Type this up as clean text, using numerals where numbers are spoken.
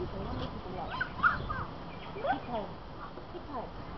水都没煮不了。一口，一口。